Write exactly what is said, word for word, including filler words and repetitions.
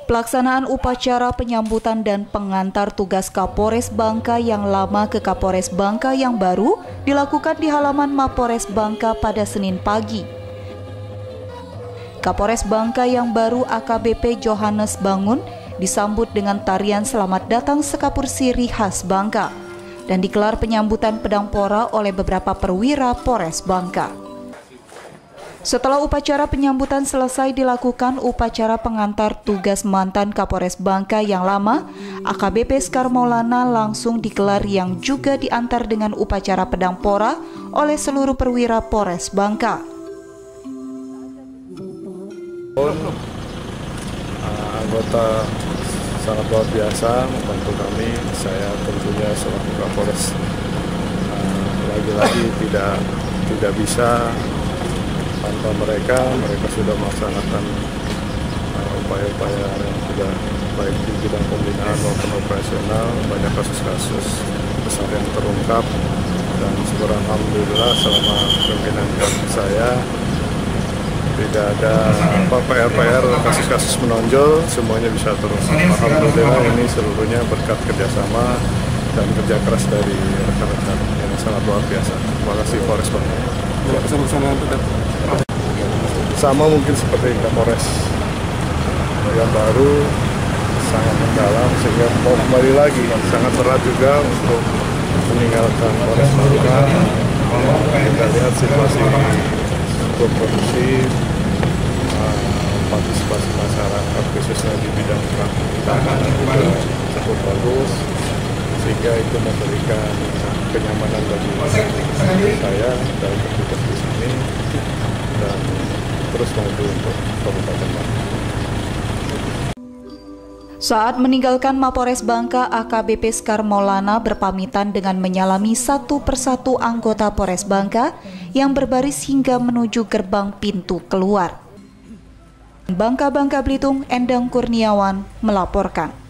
Pelaksanaan upacara penyambutan dan pengantar tugas Kapolres Bangka yang lama ke Kapolres Bangka yang baru dilakukan di halaman Mapores Bangka pada Senin pagi. Kapolres Bangka yang baru A K B P Johannes Bangun disambut dengan tarian selamat datang sekapur sirih khas Bangka dan digelar penyambutan pedang pora oleh beberapa perwira Polres Bangka. Setelah upacara penyambutan selesai dilakukan upacara pengantar tugas mantan Kapolres Bangka yang lama, A K B P Sekar Maulana langsung digelar yang juga diantar dengan upacara pedang pora oleh seluruh perwira Polres Bangka. Uh, anggota sangat luar biasa membantu kami, saya tentunya selaku Kapolres lagi-lagi uh, tidak tidak bisa tanpa mereka. Mereka sudah melaksanakan upaya-upaya uh, yang sudah baik di bidang pembinaan maupun operasional, banyak kasus-kasus besar yang terungkap, dan syukur alhamdulillah selama pimpinan saya tidak ada apa P R P R kasus-kasus menonjol, semuanya bisa terungkap. Alhamdulillah ini seluruhnya berkat kerjasama dan kerja keras dari rekan-rekan yang sangat luar biasa. Terima kasih Polres Bangka. Sama mungkin seperti Kapolres yang baru, sangat mendalam sehingga mau kembali lagi sangat berat juga untuk meninggalkan Polres Bangka. Kita lihat situasi produksi, partisipasi masyarakat khususnya di bidang pertahanan juga cukup bagus, sehingga itu memberikan kenyamanan bagi saya dalam bertugas di sini dan terus maju untuk Kabupaten Bangka. Saat meninggalkan Mapores Bangka, A K B P Sekar Maulana berpamitan dengan menyalami satu persatu anggota Polres Bangka yang berbaris hingga menuju gerbang pintu keluar. Bangka Bangka Belitung, Endang Kurniawan melaporkan.